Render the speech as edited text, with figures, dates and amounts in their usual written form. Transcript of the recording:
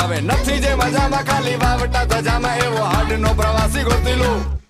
ફાવે નથી જે મજામાં ખાલી વાવટા ધજામાં એવો હાડનો પ્રવાસી ગોતી લો